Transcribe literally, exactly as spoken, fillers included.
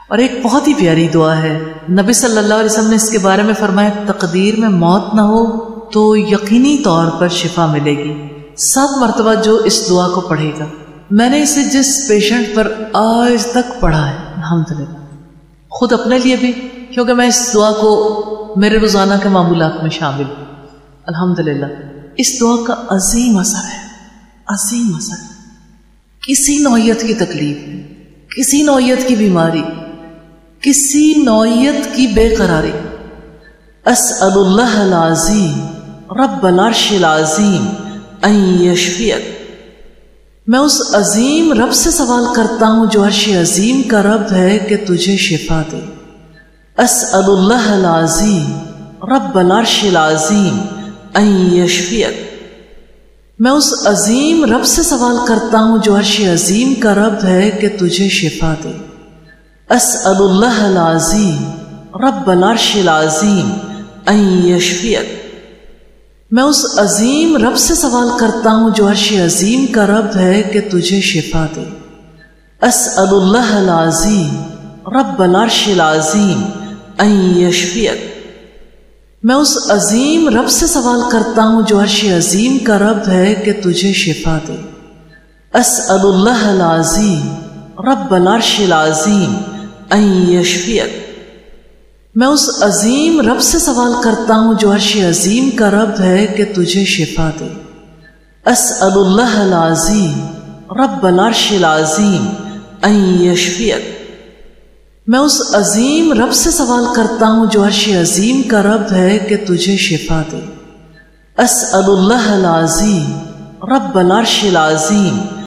اور ایک بہت ہی پیاری دعا ہے، نبی صلی اللہ علیہ وسلم نے اس کے بارے میں فرمایا تقدیر میں موت نہ ہو تو یقینی طور پر شفا ملے گی۔ سات مرتبہ جو اس دعا کو پڑھے گا، میں نے اسے جس پیشنٹ پر آج تک پڑھا ہے الحمدللہ، خود اپنے لیے بھی، کیونکہ میں اس دعا کو میرے روزانہ کے معمولات میں شامل ہوں الحمدللہ، اس دعا کا عظیم اثر ہے، عظیم اثر ہے۔ کسی نوعیت کی تکلیف، کسی نوعیت کی بیماری، کسی نوعیت کی بے قراری، اسأل اللہ العظیم رب العرش العظیم ان یشفیک، میں اس عظیم رب سے سوال کرتا ہوں جو عرش عظیم کا رب ہے کہ تجھے شفا دے۔ اسأل اللہ العظیم رب العرش العظیم ان یشفیک، میں اس عظیم رب سے سوال کرتا ہوں جو عرش عظیم کا رب ہے کہ تجھے شفا دے۔ اسأل اللہ العظیم رب العرش العظیم ان یشفیک، میں اس عظیم رب سے سوال کرتا ہوں جو عرش عظیم کا رب ہے کہ تجھے شفا دے۔ اسأل اللہ العظیم رب العرش العظیم ان یشفیک، میں اس عظیم رب سے سوال کرتا ہوں جو عرش عظیم کا رب ہے کہ تجھے شفا دے۔ اسأل اللہ العظیم رب العرش العظیم ان یشفیک، میں اس عظیم رب سے سوال کرتا ہوں جو عرش عظیم کا رب ہے کہ تجھے شفا دے۔ اسأل اللہ العظیم رب العرش العظیم ان یشفیک، میں اس عظیم رب سے سوال کرتا ہوں جو عرش عظیم کا رب ہے کہ تجھے شفا دے۔ اسأل اللہ العظیم رب العرش العظیم